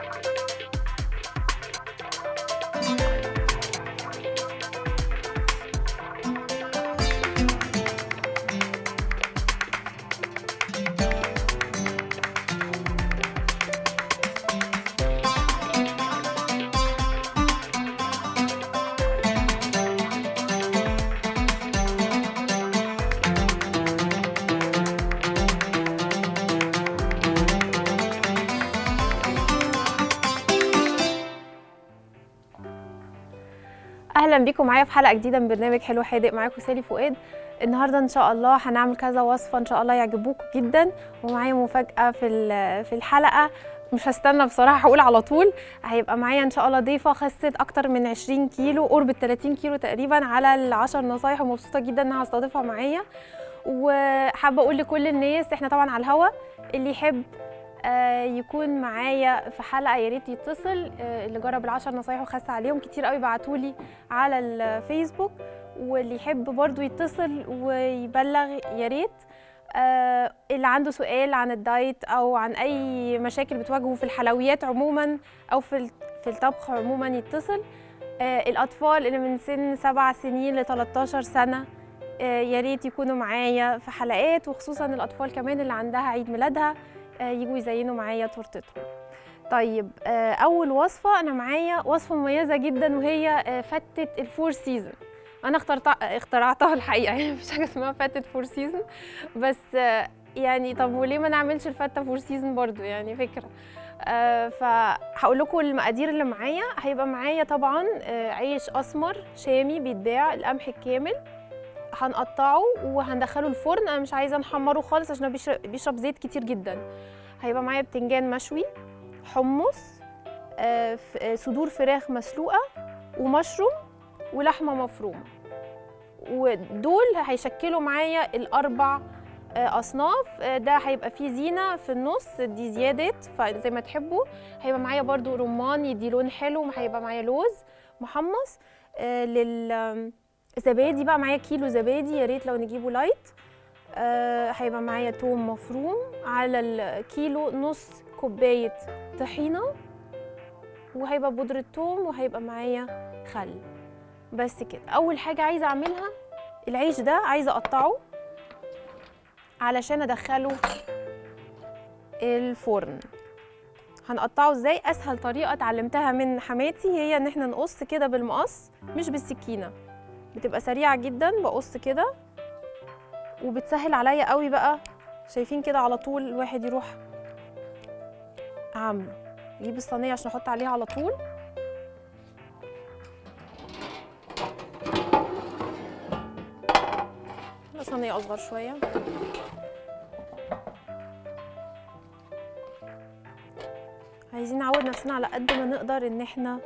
اهلا بيكم معايا في حلقه جديده من برنامج حلو حادق. معاكم سالي فؤاد. النهارده ان شاء الله هنعمل كذا وصفه ان شاء الله يعجبوكم جدا، ومعايا مفاجاه في الحلقه. مش هستنى بصراحه، هقول على طول. هيبقى معايا ان شاء الله ضيفه خست اكتر من 20 كيلو، قرب 30 كيلو تقريبا، على ال10 نصايح، ومبسوطه جدا انها هستضيفها معايا. وحابه اقول لكل الناس، احنا طبعا على الهوا، اللي يحب يكون معايا في حلقه يا ريت يتصل. اللي جرب ال10 نصايح وخس عليهم كتير قوي بعتولي على الفيسبوك، واللي يحب برضو يتصل ويبلغ يا ريت. اللي عنده سؤال عن الدايت او عن اي مشاكل بتواجهه في الحلويات عموما او في الطبخ عموما يتصل. الاطفال اللي من سن 7 سنين ل 13 سنه يا ريت يكونوا معايا في حلقات، وخصوصا الاطفال كمان اللي عندها عيد ميلادها يجوا يزينوا معايا تورتتهم. طيب، اول وصفه انا معايا وصفه مميزه جدا، وهي فتة الفور سيزون. انا اخترعتها الحقيقه، يعني مفيش حاجه اسمها فتة فور سيزون، بس يعني طب وليه ما نعملش الفتة فور سيزون برضو؟ يعني فكره. فهقول لكم المقادير اللي معايا. هيبقى معايا طبعا عيش اسمر شامي بيتباع، القمح الكامل، هنقطعه وهندخله الفرن. انا مش عايزه نحمره خالص عشان بيشرب زيت كتير جدا. هيبقى معايا بتنجان مشوي، حمص، صدور فراخ مسلوقه، ومشروم، ولحمه مفرومه. ودول هيشكلوا معايا الاربع اصناف. ده هيبقى فيه زينه في النص، دي زيادات فزي ما تحبوا. هيبقى معايا برضو رمان يدي لون حلو. هيبقى معايا لوز محمص. زبادي بقى معايا كيلو زبادي، يا ريت لو نجيبه لايت. هيبقى معايا توم مفروم على الكيلو، نص كوبايه طحينه، وهيبقى بودره توم، وهيبقى معايا خل. بس كده. اول حاجه عايزه اعملها، العيش ده عايزه اقطعه علشان ادخله الفرن. هنقطعه ازاي؟ اسهل طريقه اتعلمتها من حماتي هي ان احنا نقص كده بالمقص مش بالسكينه، بتبقى سريعه جدا. بقص كده وبتسهل عليا قوي بقى. شايفين كده؟ على طول الواحد يروح عامله. اجيب الصينيه عشان احط عليها على طول. صينيه اصغر شويه. عايزين نعود نفسنا على قد ما نقدر ان احنا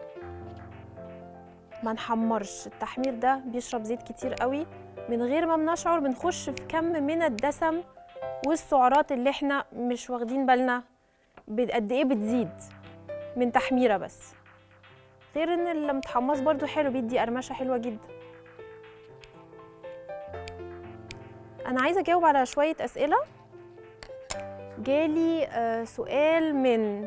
ما نحمرش. التحمير ده بيشرب زيت كتير قوي، من غير ما بنشعر بنخش في كم من الدسم والسعرات اللي احنا مش واخدين بالنا قد ايه بتزيد من تحميره. بس غير ان المتحمص برضو حلو، بيدي قرمشه حلوه جدا. انا عايزه اجاوب على شويه اسئله. جالي سؤال من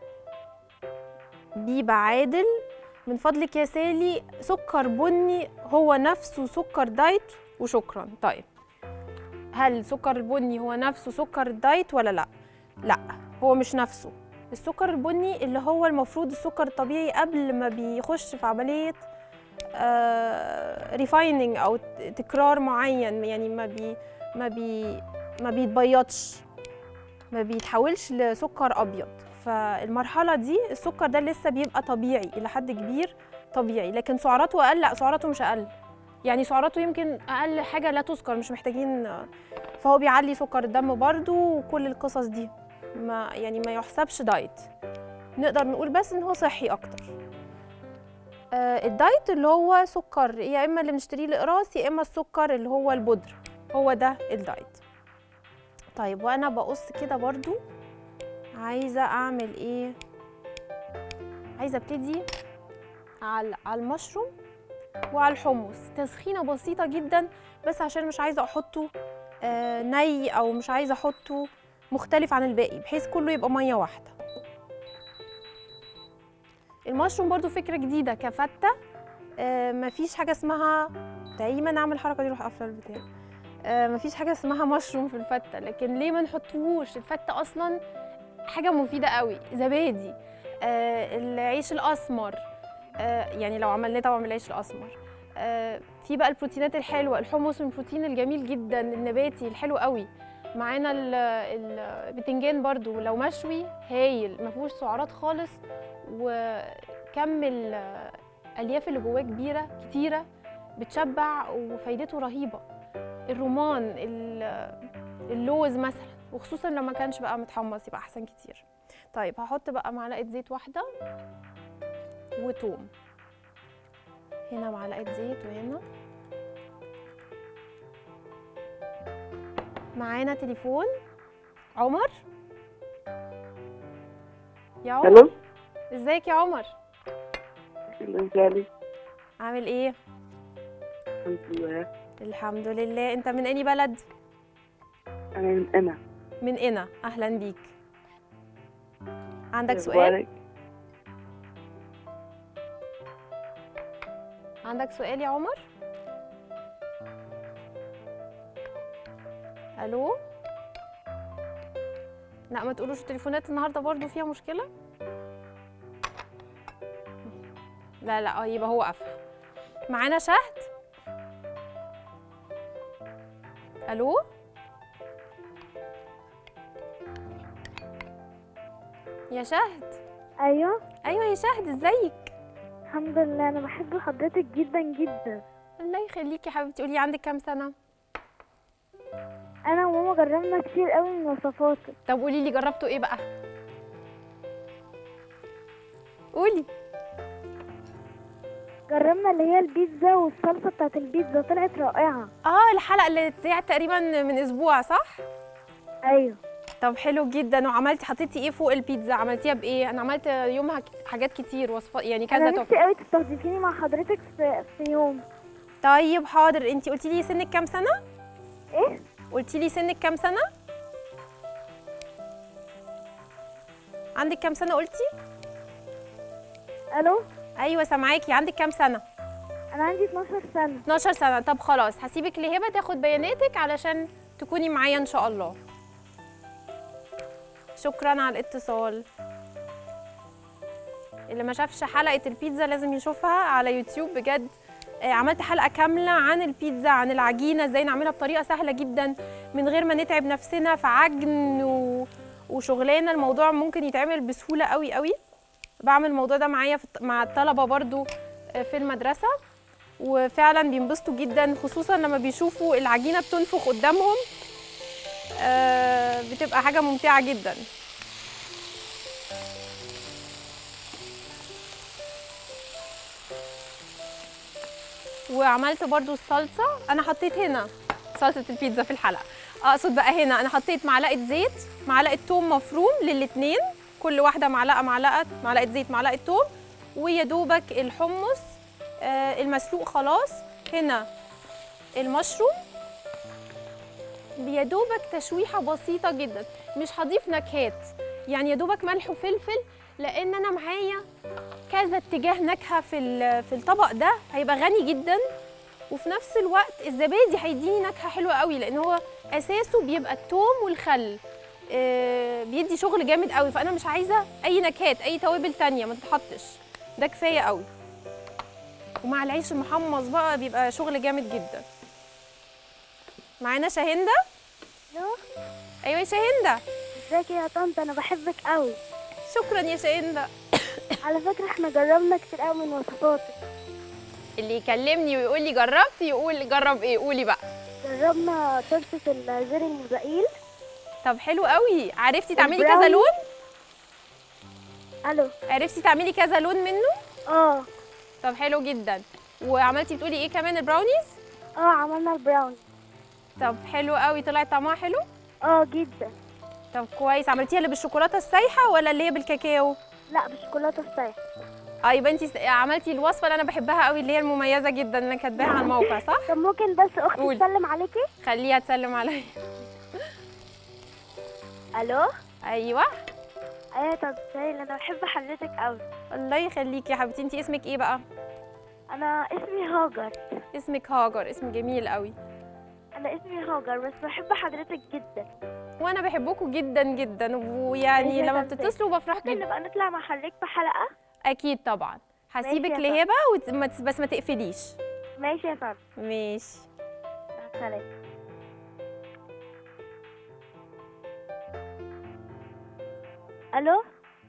بيبة عادل: من فضلك يا سالي، سكر بني هو نفسه سكر دايت؟ وشكرا. طيب، هل سكر البني هو نفسه سكر الدايت ولا لا؟ لا، هو مش نفسه. السكر البني اللي هو المفروض السكر الطبيعي قبل ما بيخش في عملية ريفايننج او تكرار معين، يعني ما بيتبيضش، ما بيتحولش لسكر ابيض. فالمرحله دي السكر ده لسه بيبقى طبيعي الى حد كبير، طبيعي. لكن سعراته اقل؟ لا، سعراته مش اقل، يعني سعراته يمكن اقل حاجه لا تذكر، مش محتاجين. فهو بيعلي سكر الدم برضو، وكل القصص دي ما يحسبش دايت. نقدر نقول بس ان هو صحي اكتر. الدايت اللي هو سكر يا اما اللي بنشتريه الاقراص، يا اما السكر اللي هو البودر، هو ده الدايت. طيب، وانا بقص كده برضو عايزه اعمل ايه؟ عايزه ابتدي على المشروم وعلى الحمص. تسخينه بسيطه جدا، بس عشان مش عايزه احطه ني، او مش عايزه احطه مختلف عن الباقي، بحيث كله يبقى ميه واحده. المشروم برضو فكره جديده كفته. مفيش حاجه اسمها، دايما اعمل الحركه دي اروح قافله البتاع. مفيش حاجه اسمها مشروم في الفته، لكن ليه ما نحطوش؟ الفته اصلا حاجه مفيده قوي. زبادي، العيش الاسمر، يعني لو عملناه طبعا بالعيش الاسمر. في بقى البروتينات الحلوه، الحمص من البروتين الجميل جدا النباتي الحلو قوي. معانا البتنجان برضو لو مشوي هايل، ما فيهوش سعرات خالص، وكم الالياف اللي جواه كتيره بتشبع وفايدته رهيبه. الرومان، اللوز مثلا، وخصوصا لما كانش بقى متحمص يبقى احسن كتير. طيب هحط بقى معلقه زيت واحده وتوم. هنا معلقه زيت وهنا. معانا تليفون. عمر، يا عمر. الو، ازيك يا عمر؟ ازيك؟ عامل ايه؟ الحمد لله. الحمد لله. انت من اني بلد؟ انا من انا. من قنا. اهلا بيك. عندك سؤال؟ عندك سؤال يا عمر؟ الو. لا ما تقولوش التليفونات النهارده برضو فيها مشكله. لا يبقى هو قفل. معانا شهد. الو. يا شهد. ايوه يا شهد، ازيك؟ الحمد لله، انا بحب حضرتك جدا جدا. الله يخليكي يا حبيبتي. قولي عندك كام سنه؟ انا وماما جربنا كتير قوي من وصفاتك. طب قولي لي جربتوا ايه بقى؟ قولي. جربنا اللي هي البيتزا، والصلصه بتاعت البيتزا طلعت رائعه. الحلقه اللي اتذاعت تقريبا من اسبوع، صح؟ ايوه. طب حلو جدا. وعملتي حطيتي ايه فوق البيتزا؟ عملتيها بايه؟ انا عملت يومها حاجات كتير، وصفات يعني كذا. انا نفسي قوي تستضيفيني مع حضرتك في يوم. طيب حاضر. انتي قلتي لي سنك كام سنه؟ ايه؟ قلتي لي سنك كام سنه؟ عندك كام سنه قلتي؟ الو. ايوه سامعاكي. عندك كام سنه؟ انا عندي 12 سنه. 12 سنه. طب خلاص هسيبك لهبه تاخد بياناتك علشان تكوني معايا ان شاء الله. شكرا على الاتصال. اللي ما شافش حلقه البيتزا لازم يشوفها على يوتيوب بجد. عملت حلقه كامله عن البيتزا، عن العجينه، ازاي نعملها بطريقه سهله جدا من غير ما نتعب نفسنا في عجن وشغلانه. الموضوع ممكن يتعمل بسهوله قوي قوي. بعمل الموضوع ده معايا مع الطلبه برضو في المدرسه، وفعلا بينبسطوا جدا، خصوصا لما بيشوفوا العجينه بتنفخ قدامهم. بتبقى حاجه ممتعه جدا. وعملت برضو الصلصه. انا حطيت هنا صلصه البيتزا في الحلقه، اقصد بقى هنا انا حطيت معلقه زيت، معلقه توم مفروم للاتنين، كل واحده معلقه زيت، معلقه توم، ويا دوبك الحمص المسلوق خلاص. هنا المشروم يا دوبك تشويحه بسيطه جدا، مش هضيف نكهات، يعني يا دوبك ملح وفلفل، لان انا معايا كذا اتجاه نكهه في الطبق ده، هيبقى غني جدا. وفي نفس الوقت الزبادي هيديني نكهه حلوه قوي، لان هو اساسه بيبقى الثوم والخل، بيدي شغل جامد قوي. فانا مش عايزه اي نكهات، اي توابل تانية ما تتحطش، ده كفايه قوي. ومع العيش المحمص بقى بيبقى شغل جامد جدا. معانا شاهندة. الو. ايوه يا شاهندة. ازيك يا طنط؟ انا بحبك قوي. شكرا يا شاهندة. على فكره احنا جربنا كتير قوي من وصفاتك. اللي يكلمني ويقول لي جربت يقول جرب ايه؟ قولي بقى. جربنا تورته الزر الموزايل. طب حلو قوي. عرفتي تعملي كذا لون؟ الو. عرفتي تعملي كذا لون منه؟ طب حلو جدا. وعملتي بتقولي ايه كمان؟ البراونيز؟ عملنا البراوني. طب حلو قوي. طلعت طعمها حلو؟ جدا. طب كويس. عملتيها اللي بالشوكولاته السايحه ولا اللي هي بالكاكاو؟ لا، بالشوكولاته السايحه. يبقى انت عملتي الوصفه اللي انا بحبها قوي، اللي هي المميزه جدا اللي انا كاتباها على الموقع، صح؟ طب ممكن بس اختي تسلم عليكي؟ خليها تسلم عليا. الو. ايوه. ايوه طب سهيل، انا بحب حضرتك قوي. الله يخليكي يا حبيبتي. انتي اسمك ايه بقى؟ انا اسمي هاجر. اسمك هاجر، اسم جميل قوي. انا اسمي هاجر بس بحب حضرتك جدا. وانا بحبكم جدا جدا، ويعني ماشي يا لما طنط. بتتصلوا بفرح ممكن جدا. نبقى نطلع مع حضرتك في حلقة؟ اكيد طبعا. هسيبك ماشي يا لهبه بس ما تقفليش. ماشي يا فندم. ماشي. مع السلامة. الو.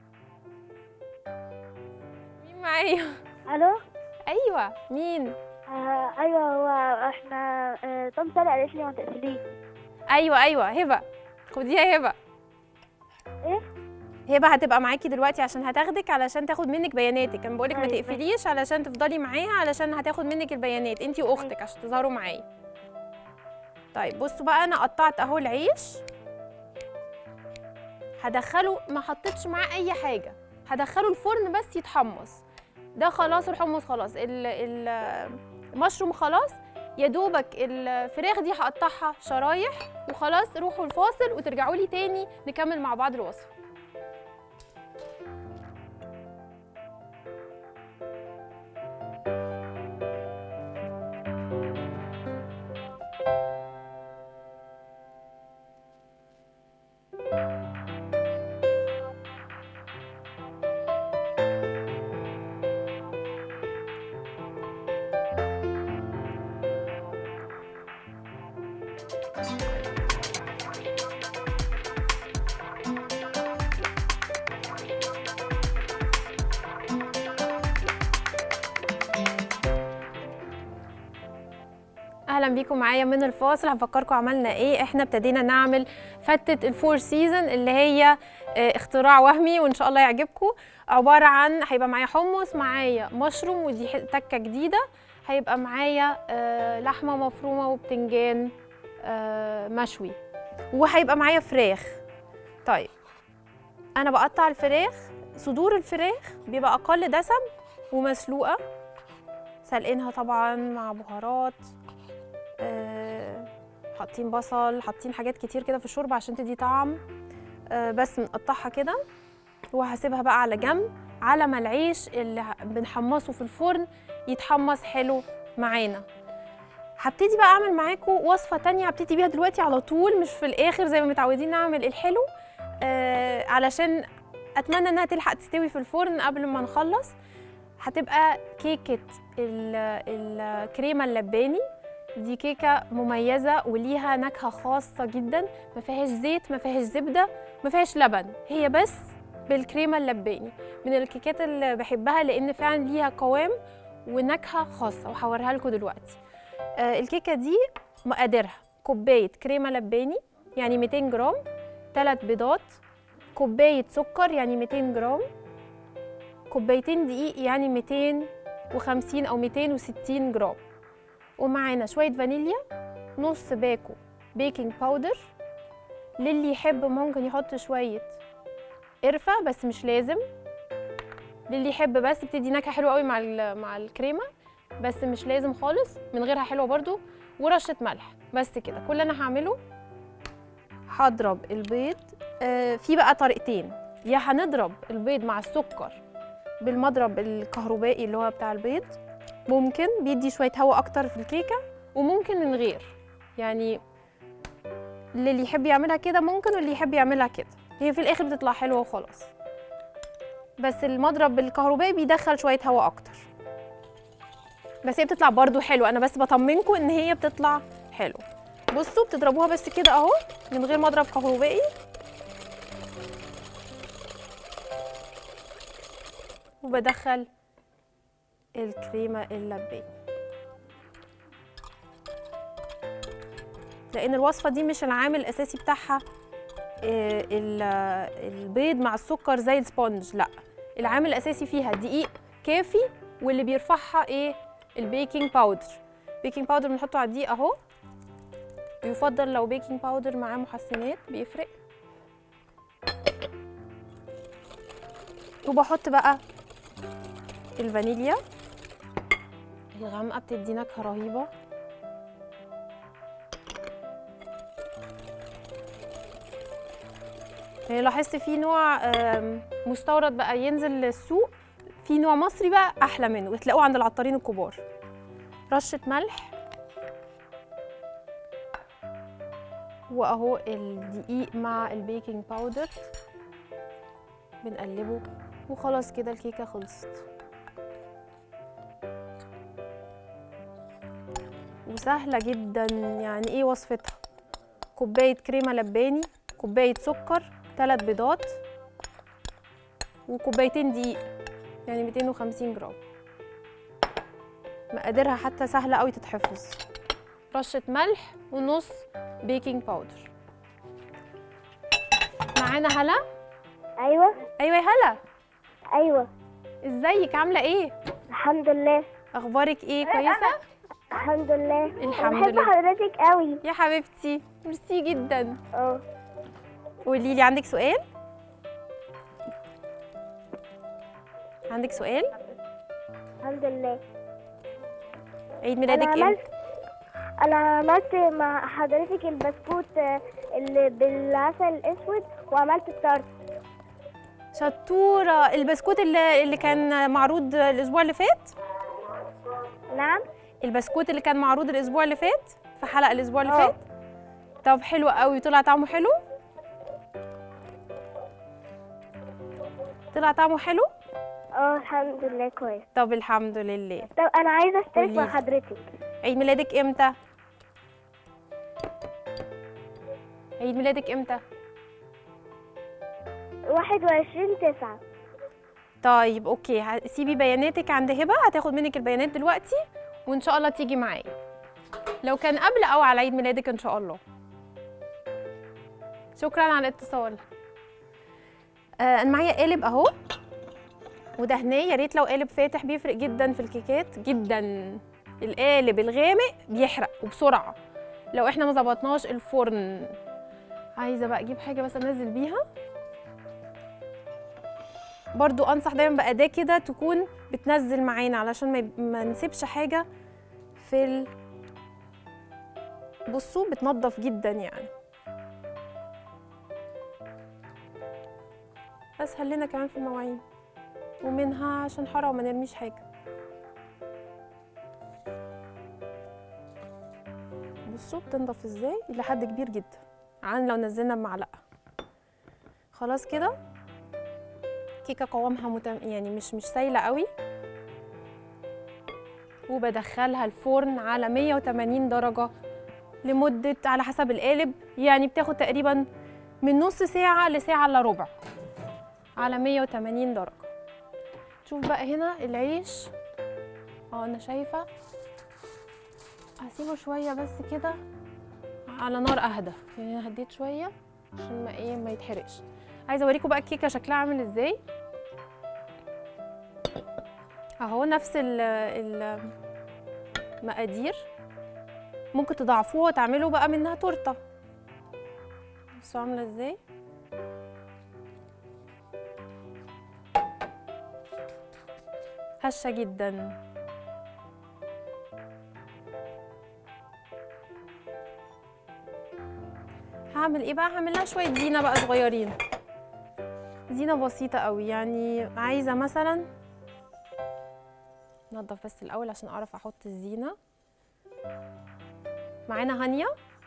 مين معايا؟ الو. ايوه مين؟ ايوه هو احنا طنط سالي قالت لي ما تقفليش. ايوه هبه، خديها يا هبه. ايه؟ هبه هتبقى معاكي دلوقتي عشان هتاخدك، علشان تاخد منك بياناتك. انا بقولك ما طيب، تقفليش علشان تفضلي معاها، علشان هتاخد منك البيانات انتي واختك عشان تظهروا معايا. طيب بصوا بقى، انا قطعت اهو العيش. هدخله، ما حطيتش معاه اي حاجه، هدخله الفرن بس يتحمص. ده خلاص الحمص خلاص، المشروم خلاص. يا دوبك الفراخ دي هقطعها شرايح وخلاص. روحوا الفاصل وترجعوا لي تاني نكمل مع بعض الوصفه. اهلا بيكم معايا من الفاصل. هفكركم عملنا ايه. احنا ابتدينا نعمل فتة الفور سيزون اللي هي اختراع وهمي وان شاء الله يعجبكم. عبارة عن هيبقى معايا حمص، معايا مشروم ودي تكة جديدة، هيبقى معايا لحمة مفرومة وبتنجان مشوي، وهيبقى معايا فراخ. طيب انا بقطع الفراخ، صدور الفراخ بيبقى اقل دسم ومسلوقة، سلقينها طبعا مع بهارات، حاطين بصل، حاطين حاجات كتير كده في الشوربه عشان تدي طعم. بس بنقطعها كده وهسيبها بقى على جنب على ما العيش اللي بنحمصه في الفرن يتحمص حلو معانا. هبتدي بقى اعمل معاكم وصفه تانية، هبتدي بيها دلوقتي على طول مش في الاخر زي ما متعودين نعمل الحلو، علشان اتمنى انها تلحق تستوي في الفرن قبل ما نخلص. هتبقى كيكه الكريمه اللباني. دي كيكه مميزه وليها نكهه خاصه جدا، ما فيهاش زيت، ما فيهاش زبده، ما فيهاش لبن، هي بس بالكريمه اللباني. من الكيكات اللي بحبها لان فعلا ليها قوام ونكهه خاصه، وهوريها لكم دلوقتي. الكيكه دي مقاديرها: كوبايه كريمه لباني يعني 200 جرام، 3 بيضات، كوبايه سكر يعني 200 جرام، كوبايتين دقيق يعني 250 او 260 جرام، ومعانا شويه فانيليا، نص باكو بيكنج باودر، للي يحب ممكن يحط شويه قرفه بس مش لازم، للي يحب بس بتدي نكهه حلوه قوي مع الكريمه بس مش لازم خالص، من غيرها حلوه برضو، ورشه ملح. بس كده كل اللي انا هعمله. هضرب البيض في بقى طريقتين: يا هنضرب البيض مع السكر بالمضرب الكهربائي اللي هو بتاع البيض، ممكن بيدي شويه هواء اكتر في الكيكه، وممكن من غير، يعني اللي يحب يعملها كده ممكن، واللي يحب يعملها كده، هي في الاخر بتطلع حلوه وخلاص. بس المضرب الكهربائي بيدخل شويه هواء اكتر، بس هي بتطلع برضو حلوه. انا بس بطمنكم ان هي بتطلع حلو. بصوا بتضربوها بس كده اهو من غير مضرب كهربائي، وبدخل الكريمه اللباني. لان الوصفه دي مش العامل الاساسي بتاعها البيض مع السكر زي السبونج، لا، العامل الاساسي فيها دقيق كافي، واللي بيرفعها ايه؟ البيكنج باودر. بيكنج باودر بنحطه على الدقيق اهو، يفضل لو بيكنج باودر معاه محسنات بيفرق. وبحط بقى الفانيليا الغامقه بتدي نكهه رهيبه، يعني لاحظت في نوع مستورد بقى ينزل السوق، في نوع مصري بقى احلى منه وتلاقوه عند العطارين الكبار. رشه ملح، واهو الدقيق مع البيكنج باودر بنقلبه وخلاص كده الكيكه خلصت. وسهله جدا. يعني ايه وصفتها؟ كوبايه كريمه لباني، كوبايه سكر، 3 بيضات، وكوبايتين دقيق، يعني 250 جرام. مقاديرها حتى سهله قوي تتحفظ. رشه ملح ونص بيكنج باودر. معانا هلا. ايوه ايوه يا هلا، ايوه ازيك عامله ايه؟ الحمد لله. اخبارك ايه؟ كويسه؟ الحمد لله. الحمد بحب لله. حضرتك قوي. يا حبيبتي ميرسي جدا. اه قولي لي، عندك سؤال؟ عندك سؤال؟ الحمد لله. عيد ميلادك امتى؟ انا عملت مع حضرتك البسكوت اللي بالعسل الاسود، وعملت التارت. شطوره. البسكوت اللي كان معروض الاسبوع اللي فات؟ نعم. البسكوت اللي كان معروض الاسبوع اللي فات في حلقه الاسبوع اللي اه. فات. طب حلو قوي. طلع طعمه حلو؟ طلع طعمه حلو؟ اه الحمد لله كويس. طب الحمد لله. طب انا عايزه اشترك قوليلي. مع حضرتك. عيد ميلادك امتى؟ عيد ميلادك امتى؟ 21/9. طيب اوكي، سيبي بياناتك عند هبه، هتاخد منك البيانات دلوقتي وان شاء الله تيجي معايا. لو كان قبل او على عيد ميلادك ان شاء الله. شكرا على الاتصال. انا معايا قالب اهو ودهناه، يا ريت لو قالب فاتح بيفرق جدا في الكيكات جدا. القالب الغامق بيحرق وبسرعه لو احنا ما ظبطناش الفرن. عايزه بقى اجيب حاجه بس انزل بيها. برضو انصح دايما بأداة كده تكون بتنزل معانا علشان ما نسيبش حاجه في بصوا بتنضف جدا يعني. اسهل لنا كمان في المواعين، ومنها عشان حرام ما نرميش حاجه. بصوا بتنضف ازاي الى حد كبير جدا عن لو نزلنا بمعلقه. خلاص كده كيكه قوامها يعني مش سايله قوي، وبدخلها الفرن على 180 درجه لمده على حسب القالب، يعني بتاخد تقريبا من نص ساعه لساعه الا ربع على 180 درجه. شوف بقى هنا العيش، انا شايفه هسيبه شويه بس كده على نار اهدى، يعني انا هديت شويه عشان ما يتحرقش. عايزه اوريكم بقى الكيكه شكلها عامل ازاي. اهو نفس المقادير، ممكن تضاعفوها وتعملوا بقى منها تورته. بصوا عامله ازاي. هشه جدا. هعمل ايه بقى؟ هعمل لها شويه زينه بقى صغيرين، زينه بسيطه قوي. يعني عايزه مثلا نضف بس الاول عشان اعرف احط الزينه. معانا هانيا.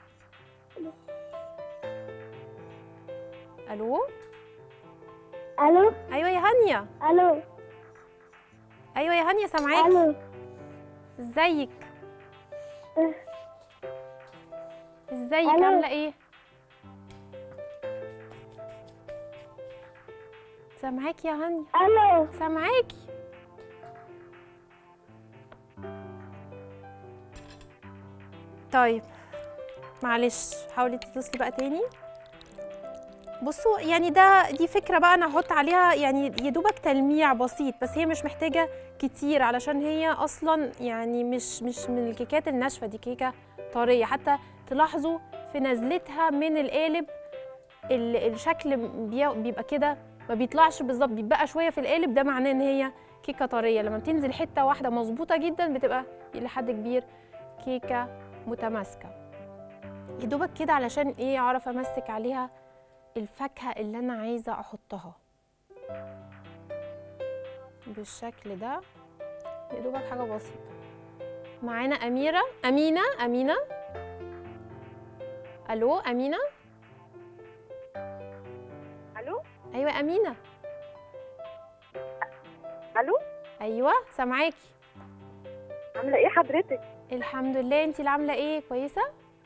الو. الو. ايوه يا هانيا. الو. ايوه يا هانيا سامعاكي. الو. ازيك؟ ازيك ألو. عامله ايه؟ سامعاكي يا هانيا. الو. سامعاكي. طيب معلش حاولي تتصلي بقى تاني. بصوا يعني دي فكره بقى انا هحط عليها يعني يا دوبك تلميع بسيط، بس هي مش محتاجه كتير علشان هي اصلا يعني مش من الكيكات الناشفه، دي كيكه طريه. حتى تلاحظوا في نزلتها من القالب الشكل بيبقى كده ما بيطلعش بالظبط، بيبقى شويه في القالب، ده معناه ان هي كيكه طريه. لما بتنزل حته واحده مظبوطه جدا بتبقى الى حد كبير كيكه متماسكه. يا دوبك كده علشان ايه اعرف امسك عليها الفاكهة اللي أنا عايزة أحطها بالشكل ده، يا دوبك حاجة بسيطة. معانا أمينة. ألو أمينة؟ الو. أيوة أمينة. الو. أيوة سامعاكي. عامله ايه حضرتك؟ الحمد لله، انتي اللي عاملة ايه؟ كويسة؟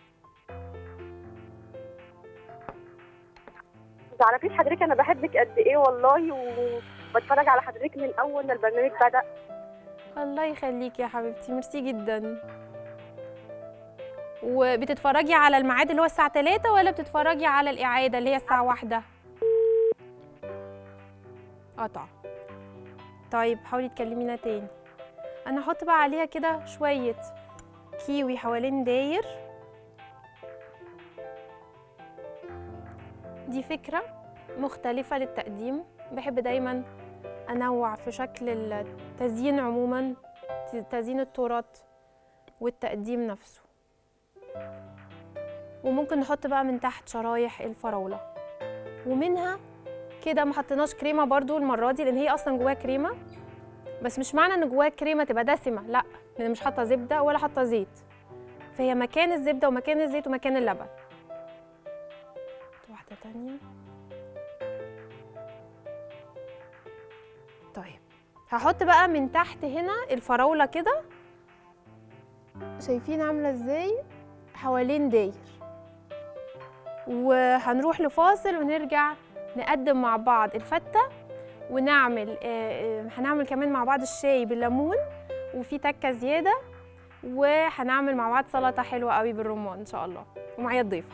ما تعرفيش حضرتك انا بحبك قد ايه والله، وبتفرج على حضرتك من اول ما البرنامج بدأ. الله يخليكي يا حبيبتي، ميرسي جدا. وبتتفرجي على الميعاد اللي هو الساعة 3 ولا بتتفرجي على الإعادة اللي هي الساعة 1؟ قطع. طيب حاولي تكلمينا تاني. أنا هحط بقى عليها كده شوية كيوي حوالين داير. دي فكرة مختلفة للتقديم، بحب دايما أنوع في شكل التزيين عموما، تزيين التورت والتقديم نفسه. وممكن نحط بقى من تحت شرايح الفراولة، ومنها كده ما حطيناش كريمة برضو المرة دي لأن هي أصلا جواها كريمة، بس مش معنى إن جواها كريمة تبقى دسمة، لأ، لأن مش حاطة زبدة ولا حاطة زيت، فهي مكان الزبدة ومكان الزيت ومكان اللبن. واحدة تانية. طيب هحط بقى من تحت هنا الفراولة كده، شايفين عاملة ازاي حوالين داير. وهنروح لفاصل ونرجع نقدم مع بعض الفتة، ونعمل هنعمل كمان مع بعض الشاي بالليمون وفي تكة زيادة، وهنعمل مع بعض سلطة حلوة قوي بالرمان ان شاء الله، ومعايا الضيفة.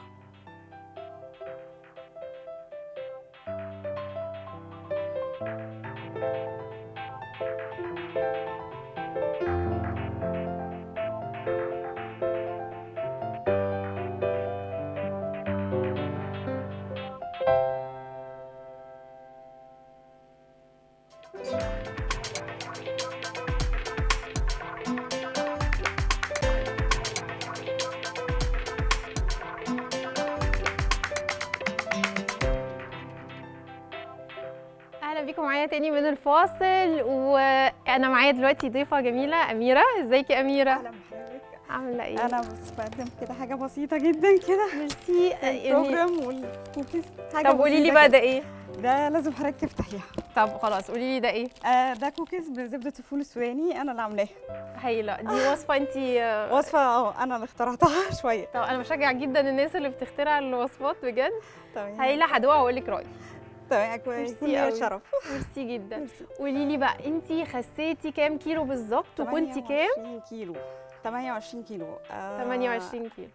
بيكم معايا تاني من الفاصل، وانا معايا دلوقتي ضيفه جميله اميره. ازيك يا اميره؟ اهلا بحضرتك. عامله ايه؟ انا بس بقدم كده حاجه بسيطه جدا كده، ميرسي. البروجرام والكوكيز حاجه. طب قولي لي بقى ده ايه؟ ده لازم حضرتك تفتحيها. طب خلاص قولي لي ده ايه؟ ده كوكيز بزبده الفول السوداني، انا اللي عاملاها. هايله. دي وصفه انت وصفه انا اللي اخترعتها شويه. طب انا بشجع جدا الناس اللي بتخترع الوصفات بجد. تمام. هايله، هدوقها واقول لك رايي. تمام كويس. ميرسي قوي. شرف. ميرسي جدا. قولي لي بقى انت خسيتي كام كيلو بالظبط وكنتي كام؟ 28 كيلو. 28 كيلو. 28 كيلو.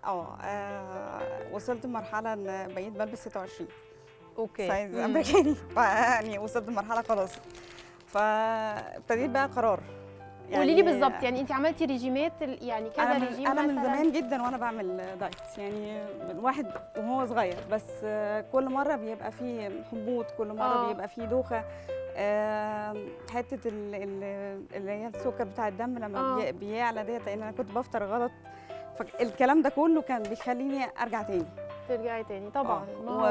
وصلت لمرحله ان بقيت بلبس 26. اوكي. سايز امريكاني، يعني وصلت لمرحله خلاص، فابتديت بقى قرار. يعني قولي لي بالظبط، يعني انت عملتي ريجيمات يعني كذا ريجيم؟ انا من زمان جدا وانا بعمل دايت، يعني الواحد وهو صغير، بس كل مره بيبقى فيه حبوط، كل مره بيبقى فيه دوخه، حته اللي هي السكر بتاع الدم لما بيعلى ديت، لان انا كنت بفطر غلط، فالكلام ده كله كان بيخليني ارجع تاني. ترجعي تاني طبعا.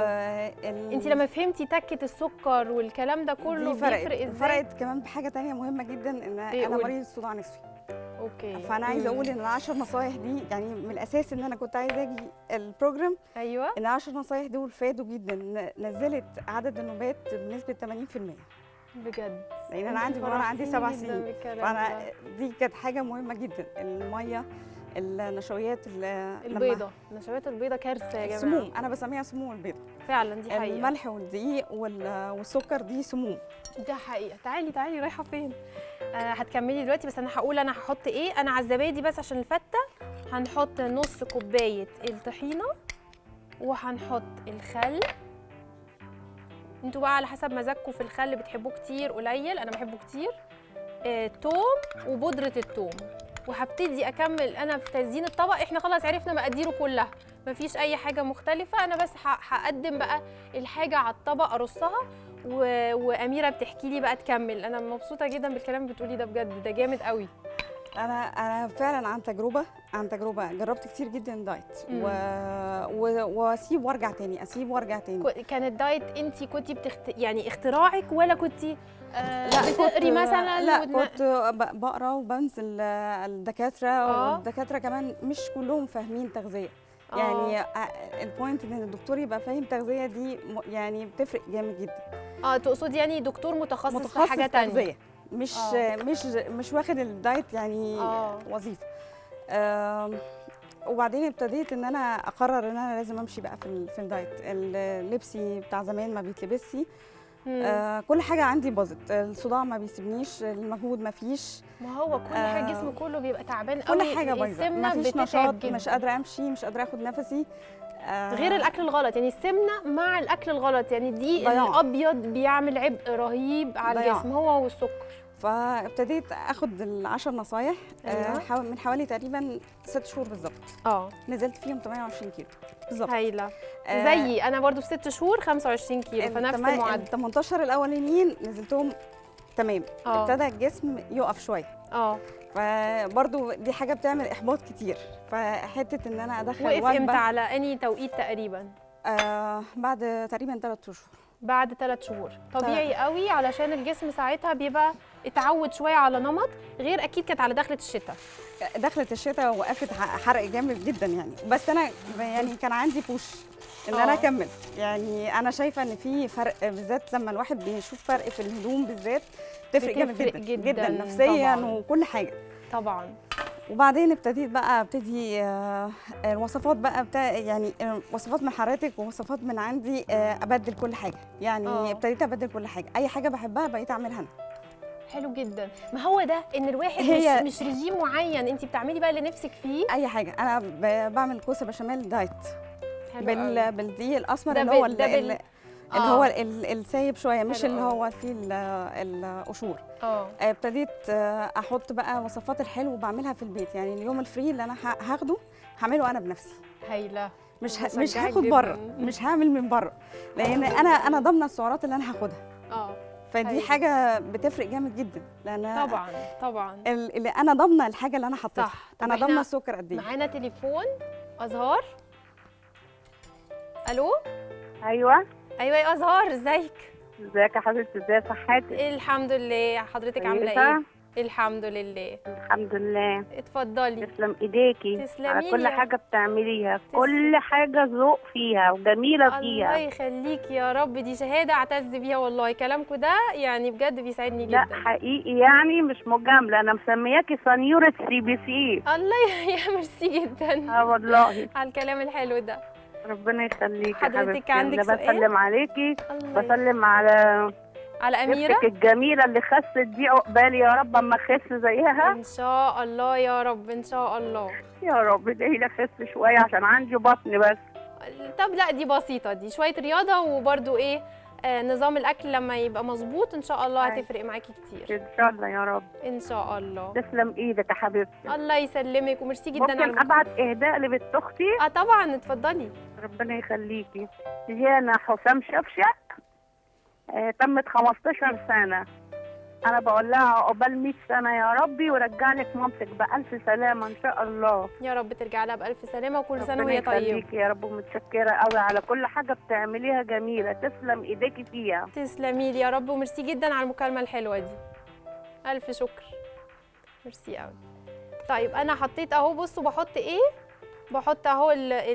انت لما فهمتي تكه السكر والكلام ده كله بيفرق ازاي؟ فرقت كمان بحاجه تانية مهمه جدا، ان انا مريض صداع نصفي. اوكي. فانا عايزه اقول ان ال10 نصايح دي، يعني من الاساس ان انا كنت عايزه اجي البروجرام. ايوه. ان 10 نصايح دول فادوا جدا، نزلت عدد النوبات بنسبه 80%. بجد؟ لان انا عندي 7 سنين، فانا دي كانت حاجه مهمه جدا. الميه، النشويات البيضه، نشويات البيضه كارثه يا جماعه. سموم، انا بسميها سموم البيضه فعلا، دي حقيقه. الملح والدقيق والسكر دي سموم، دي حقيقه. تعالي رايحه فين؟ هتكملي دلوقتي، بس انا هقول انا هحط ايه. انا على الزبادي بس عشان الفته هنحط نص كوبايه الطحينه، وهنحط الخل. انتوا بقى على حسب مزاجكم في الخل، بتحبوه كتير قليل، انا بحبه كتير. توم وبودره التوم. وهبتدي اكمل انا في تزيين الطبق. احنا خلاص عرفنا مقاديره كلها، مفيش اي حاجه مختلفه. انا بس هقدم بقى الحاجه على الطبق ارصها، واميره بتحكي لي بقى تكمل. انا مبسوطه جدا بالكلام اللي بتقولي ده، بجد ده جامد قوي. انا فعلا عن تجربه جربت كتير جدا دايت واسيب وارجع تاني، اسيب وارجع تاني. كان الدايت انت كنتي يعني اختراعك، ولا كنتي لا بتقري مثلا؟ لا كنت بقرا وبنزل الدكاتره، والدكاتره كمان مش كلهم فاهمين تغذيه. يعني البوينت ان الدكتور يبقى فاهم تغذيه دي يعني بتفرق جامد جدا. تقصدي يعني دكتور متخصص في حاجه تانية، تغذيه، مش واخد الدايت يعني وظيفه. وبعدين ابتديت ان انا اقرر ان انا لازم امشي بقى في الدايت. اللبسي بتاع زمان ما بيتلبسي، كل حاجه عندي باظت، الصداع ما بيسيبنيش، المجهود ما فيش. ما هو كل حاجه جسمه كله بيبقى تعبان قوي، كل حاجه بايظه، ما فيش نشاط، مش قادره امشي، مش قادره اخد نفسي. غير الاكل الغلط، يعني السمنه مع الاكل الغلط، يعني دي الابيض بيعمل عبء رهيب على الجسم، هو والسكر. فابتديت اخد ال10 نصايح من حوالي تقريبا 6 شهور بالظبط. نزلت فيهم 28 كيلو بالظبط. هايله. زيي انا برضو في 6 شهور 25 كيلو، فنفس المعدل. ال 18 الاولانيين نزلتهم تمام. ابتدى الجسم يقف شويه. فبرضو دي حاجه بتعمل احباط كتير، فحته ان انا ادخل وقف امتى؟ على انهي توقيت تقريبا؟ بعد تقريبا 3 شهور. بعد 3 شهور طبيعي قوي، علشان الجسم ساعتها بيبقى اتعود شويه على نمط غير. اكيد كانت على دخله الشتاء. دخلت الشتاء وقفت حرق جامد جدا يعني، بس انا يعني كان عندي بوش ان انا اكمل. يعني انا شايفه ان في فرق، بالذات لما الواحد بيشوف فرق في الهدوم بالذات تفرق جامد جدا جدا نفسيا وكل حاجه طبعا. وبعدين ابتدي الوصفات بقى يعني وصفات من حضرتك ووصفات من عندي، ابدل كل حاجه يعني. ابتديت ابدل كل حاجه، اي حاجه بحبها بقيت اعملها انا. حلو جدا. ما هو ده ان الواحد مش رجيم معين، انت بتعملي بقى اللي نفسك فيه. اي حاجه. انا بعمل كوسه بشاميل دايت بالدقيق الاسمر اللي هو اللي هو السايب شويه، مش اللي هو فيه القشور. ابتديت احط بقى وصفات الحلو وبعملها في البيت. يعني اليوم الفري اللي انا هاخده هعمله انا بنفسي. هايله. مش هاخد بره، مش هعمل من بره، لان انا ضامنه السعرات اللي انا هاخدها. فدي حاجه بتفرق جامد جدا، لان طبعا اللي انا ضامنه الحاجه اللي انا حطيتها. انا ضامنه السكر قد ايه. معانا تليفون. ازهار. الو. ايوه يا ازهار، ازيك؟ ازيك يا حبيبتي؟ ازاي صحتك؟ الحمد لله. حضرتك عامله ايه؟ الحمد لله. الحمد لله. اتفضلي. تسلم ايديكي. تسلمي على كل حاجه بتعمليها، كل حاجه ذوق فيها وجميله فيها. الله يخليكي يا رب، دي شهاده اعتز بيها والله. كلامكم ده يعني بجد بيسعدني جدا. لا حقيقي يعني مش مجامله، انا مسمياكي صنيوره CBC. الله يا ميرسي جدا. والله على الكلام الحلو ده. ربنا يخليكي. حضرتك عندك سؤال؟ بسلم عليكي، بسلم على أميرة الجميلة اللي خست دي، عقبالي يا رب اما اخس زيها ان شاء الله يا رب. ان شاء الله يا رب. ادعي لي اخس شويه عشان عندي بطن بس. طب لا دي بسيطه، دي شويه رياضه وبرده ايه نظام الاكل لما يبقى مظبوط ان شاء الله هتفرق معاكي كتير. ان شاء الله يا رب. ان شاء الله. تسلم ايدك يا حبيبتي. الله يسلمك وميرسي جدا. ممكن ابعت اهداء لبنت اختي؟ طبعا اتفضلي. ربنا يخليكي. جانا حسام شفشق، تمت 15 سنه. انا بقول لها عقبال 100 سنه يا ربي، ورجع لك مامتك بالف سلامه ان شاء الله. يا رب ترجع لها بالف سلامه وكل سنه وهي طيبه. ربنا يخليكي يا رب، ومتشكره قوي على كل حاجه بتعمليها جميله. تسلم ايديكي فيها. تسلمي لي يا رب، وميرسي جدا على المكالمه الحلوه دي. الف شكر. ميرسي قوي. طيب انا حطيت اهو، بصوا بحط ايه؟ بحط اهو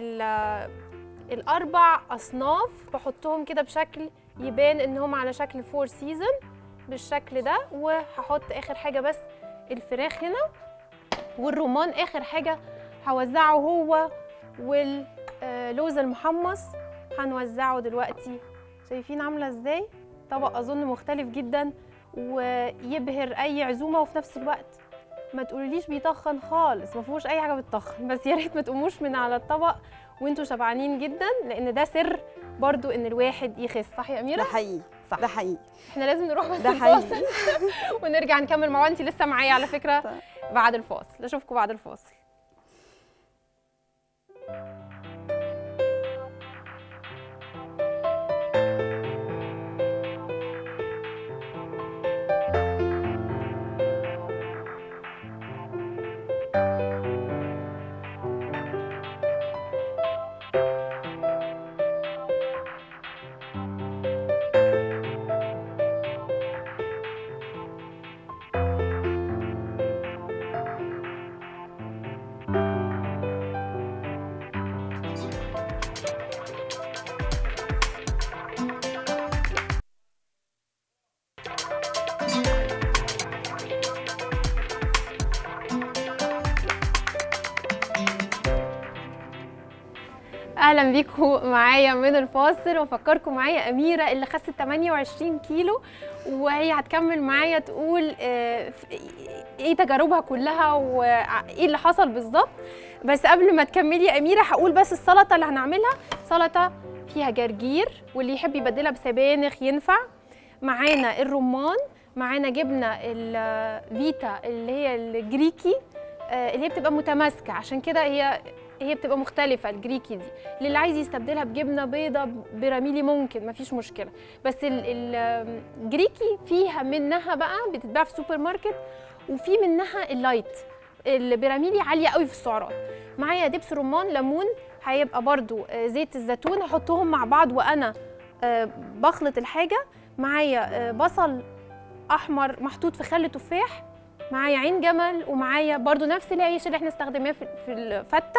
الاربع اصناف، بحطهم كده بشكل يبان انهم على شكل 4 سيزون بالشكل ده. وهحط اخر حاجه بس الفراخ هنا، والرمان اخر حاجه هوزعه هو، واللوز المحمص هنوزعه دلوقتي. شايفين عامله ازاي؟ طبق اظن مختلف جدا ويبهر اي عزومه، وفي نفس الوقت ما تقوليليش بيتخن خالص، ما فيهوش اي حاجه بتتخن. بس يا ريت ما تقوموش من على الطبق وانتوا شبعانين جدا، لان ده سر برضو ان الواحد يخس. صح يا اميره؟ ده حقيقي. صح، ده حقيقي. احنا لازم نروح بس الفاصل ونرجع نكمل مع انت لسه معايا على فكره بعد الفاصل. اشوفكم بعد الفاصل. اهلا بيكم معايا من الفاصل، وافكركم معايا اميره اللي خست 28 كيلو، وهي هتكمل معايا تقول ايه تجاربها كلها وايه اللي حصل بالظبط. بس قبل ما تكملي يا اميره هقول بس السلطه اللي هنعملها سلطه فيها جرجير، واللي يحب يبدلها بسبانخ ينفع. معانا الرمان، معانا جبنه الفيتا اللي هي الجريكي اللي هي بتبقى متماسكه، عشان كده هي بتبقى مختلفه الجريكي دي. اللي عايز يستبدلها بجبنه بيضه براميلي ممكن، مفيش مشكله. بس الجريكي فيها منها بقى بتتباع في السوبر ماركت، وفي منها اللايت. البراميلي عاليه قوي في السعرات. معايا دبس رمان، ليمون، هيبقى برضو زيت الزيتون، هحطهم مع بعض وانا بخلط الحاجه. معايا بصل احمر محطوط في خل تفاح، معايا عين جمل، ومعايا برضو نفس العيش اللي احنا استخدمناه في الفته.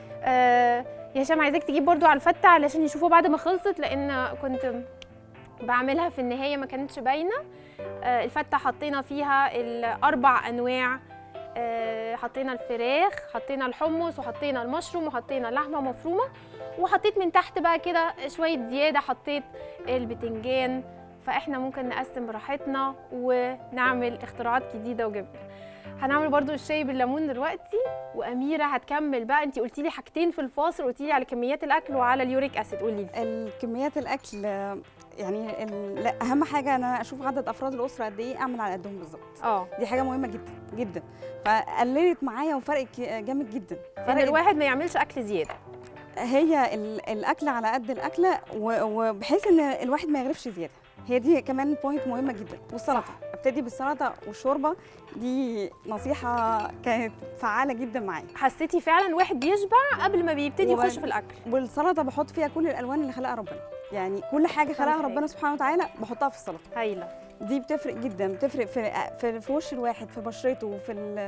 يا هشام عايزاك تجيب برضو على الفته علشان يشوفوا بعد ما خلصت، لان كنت بعملها في النهايه ما كانتش باينه. الفته حطينا فيها الاربع انواع، حطينا الفراخ، حطينا الحمص، وحطينا المشروم، وحطينا لحمه مفرومه، وحطيت من تحت بقى كده شويه زياده حطيت البتنجان. فاحنا ممكن نقسم براحتنا ونعمل اختراعات جديده وجميله. هنعمل برضو الشاي بالليمون دلوقتي، واميره هتكمل بقى. انت قلتي لي حاجتين في الفاصل، قلتي لي على كميات الاكل وعلى اليوريك اسيد، قولي لي. الكميات الاكل يعني لا، اهم حاجه انا اشوف عدد افراد الاسره قد ايه، اعمل على قدهم بالظبط. دي حاجه مهمه جدا جدا، فقللت معايا وفرق جامد جدا. ان الواحد ما يعملش اكل زياده، هي الاكل على قد الاكله، وبحيث ان الواحد ما يغرفش زياده. هي دي كمان بوينت مهمه جدا. والسلطه، ابتدي بالسلطه والشوربه، دي نصيحه كانت فعاله جدا معايا. حسيتي فعلا الواحد بيشبع قبل ما بيبتدي يخش في الاكل. والسلطه بحط فيها كل الالوان اللي خلقها ربنا، يعني كل حاجه خلقها ربنا سبحانه وتعالى بحطها في السلطه. هايله. دي بتفرق جدا، بتفرق في وش الواحد، في بشرته،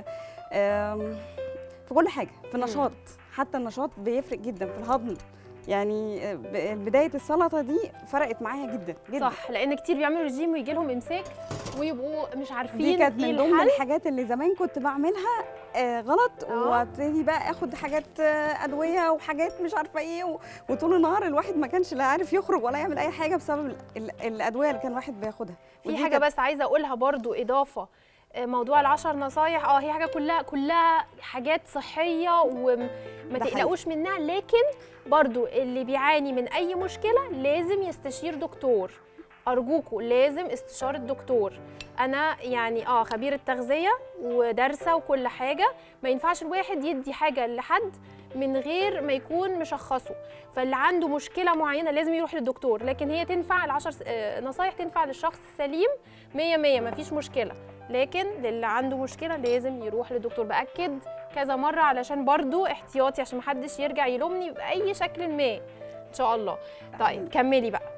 في كل حاجه، في النشاط. حتى النشاط بيفرق جدا في الهضم. يعني بدايه السلطه دي فرقت معايا جدا جدا. صح، لان كتير بيعملوا رجيم ويجي لهم امساك ويبقوا مش عارفين. دي كانت من ضمن الحاجات اللي زمان كنت بعملها غلط، وابتدي بقى اخد حاجات ادويه وحاجات مش عارفه ايه، وطول النهار الواحد ما كانش لا عارف يخرج ولا يعمل اي حاجه بسبب الادويه اللي كان الواحد بياخدها. في حاجه بس عايزه اقولها برضو اضافه، موضوع ال10 نصايح. هي حاجه كلها حاجات صحيه وما تقلقوش منها، لكن برضو اللي بيعاني من اي مشكله لازم يستشير دكتور. ارجوكوا لازم استشاره دكتور. انا يعني خبيره تغذيه ودارسه وكل حاجه، ما ينفعش الواحد يدي حاجه لحد من غير ما يكون مشخصه. فاللي عنده مشكله معينه لازم يروح للدكتور، لكن هي تنفع ال10 نصايح تنفع للشخص السليم 100 مفيش مشكله، لكن للي عنده مشكله لازم يروح للدكتور. باكد كذا مره علشان برضو احتياطي، عشان محدش يرجع يلومني باي شكل ما ان شاء الله. طيب كملي بقى.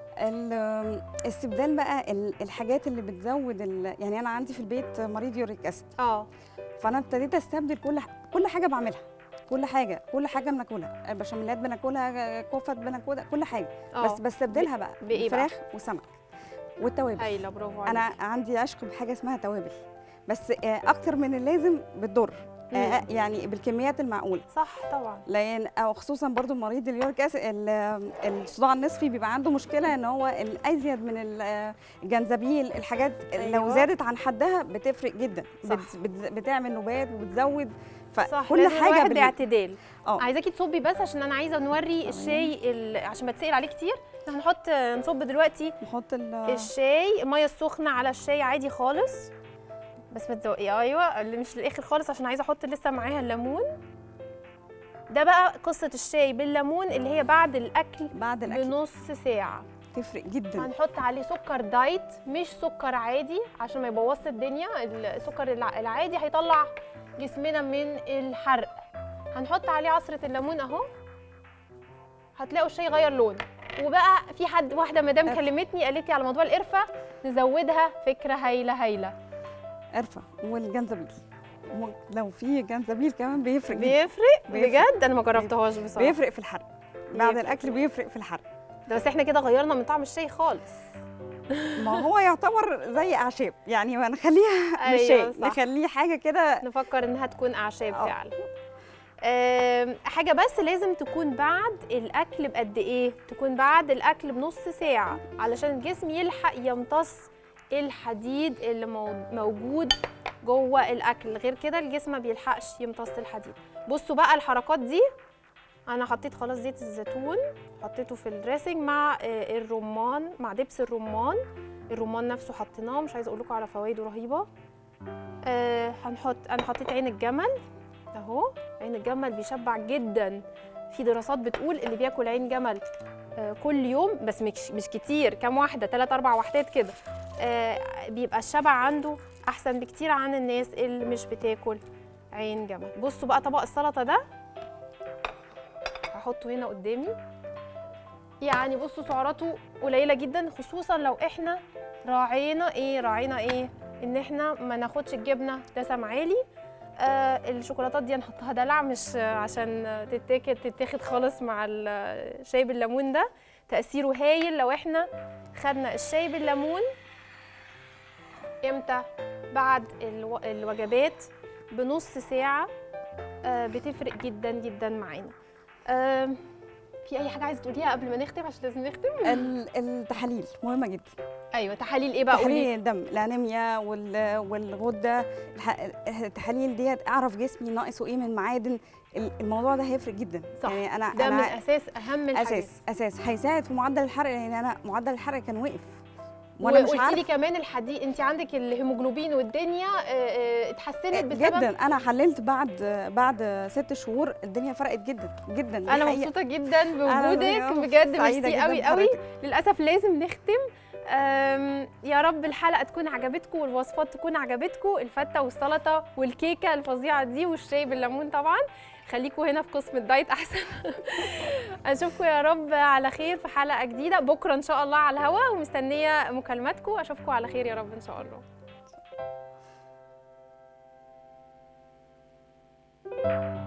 الاستبدال بقى الحاجات اللي بتزود يعني انا عندي في البيت مريض يوريك اسيد. فانا ابتديت استبدل كل حاجه بعملها، كل حاجه بناكلها، البشاميلات بناكلها، كفت بناكلها، كل حاجه. بس بستبدلها بقى فراخ وسمك والتوابل. هايله، برافو عليك. انا عندي عشق بحاجه اسمها توابل، بس اكتر من اللازم بتضر. يعني بالكميات المعقوله. صح طبعا. لان خصوصا برضو مريض اليوريك اسيد الصداع النصفي بيبقى عنده مشكله ان هو الازيد من الجنزبيل، الحاجات لو زادت عن حدها بتفرق جدا. بتعمل نبات وبتزود. فكل حاجه باعتدال. عايزاكي تصبي بس عشان انا عايزه نوري الشاي عشان بتسال عليه كتير. احنا نصب دلوقتي، نحط الشاي، الميه السخنه على الشاي عادي خالص، بس ما تزوقي. ايوه، اللي مش للاخر خالص عشان عايزه احط لسه معاها الليمون. ده بقى قصه الشاي بالليمون اللي هي بعد الاكل بنص ساعه، تفرق جدا. هنحط عليه سكر دايت مش سكر عادي عشان ما يبوظش الدنيا. السكر العادي هيطلع جسمنا من الحرق. هنحط عليه عصره الليمون اهو، هتلاقوا الشاي غير لون. وبقى في واحده مدام كلمتني قالت لي على موضوع القرفه نزودها، فكره هايله. قرفه والجنزبيل، لو في جنزبيل كمان بيفرق بجد. انا ما جربتهاش بصراحه. بيفرق في الحرق بعد الاكل، بيفرق في الحرق ده. بس احنا كده غيرنا من طعم الشاي خالص. ما هو يعتبر زي اعشاب يعني، ما نخليها مش شاي، نخليه حاجه كده، نفكر انها تكون اعشاب فعلا. حاجه بس لازم تكون بعد الاكل بقد ايه، تكون بعد الاكل بنص ساعه علشان الجسم يلحق يمتص الحديد اللي موجود جوه الاكل، غير كده الجسم ما بيلحقش يمتص الحديد. بصوا بقى الحركات دي، انا حطيت خلاص زيت الزيتون، حطيته في الدريسنج مع الرمان، مع دبس الرمان. الرمان نفسه حطيناه، مش عايزه اقول لكم على فوائده رهيبه. انا حطيت عين الجمل اهو. عين الجمل بيشبع جدا، في دراسات بتقول اللي بياكل عين جمل كل يوم، بس مش كتير، كام واحده، 3 4 وحدات كده، بيبقى الشبع عنده احسن بكتير عن الناس اللي مش بتاكل عين جمل. بصوا بقى طبق السلطه ده هحطه هنا قدامي. يعني بصوا سعراته قليله جدا، خصوصا لو احنا راعينا ايه ان احنا ما ناخدش الجبنه دسم عالي. الشوكولاتات دي هنحطها دلع، مش عشان تتاخد خالص مع الشاي بالليمون. ده تأثيره هايل لو احنا خدنا الشاي بالليمون امتى؟ بعد الوجبات بنص ساعة. بتفرق جدا جدا معانا. في اي حاجة عايزة تقوليها قبل ما نختم عشان لازم نختم؟ التحاليل مهمة جدا. ايوه، تحاليل ايه بقى؟ تحاليل الدم، الانيميا والغده، التحاليل ديت اعرف جسمي ناقصه ايه من معادن. الموضوع ده هيفرق جدا. صح. يعني ده من اساس اهم الحاجات. اساس هيساعد في معدل الحرق، لان انا معدل الحرق كان وقف وانا مش عارفه. وقلتي لي كمان الحديد، انت عندك الهيموجلوبين والدنيا اتحسنت بسبب جدا. انا حللت بعد 6 شهور، الدنيا فرقت جدا جدا. انا مبسوطه جدا بوجودك بجد، ميرسي قوي قوي. للاسف لازم نختم. يا رب الحلقه تكون عجبتكم والوصفات تكون عجبتكم، الفته والسلطه والكيكه الفظيعه دي والشاي بالليمون طبعا. خليكم هنا في قسم الدايت احسن. اشوفكم يا رب على خير في حلقه جديده بكره ان شاء الله على الهوا، ومستنيه مكالماتكم. اشوفكم على خير يا رب ان شاء الله.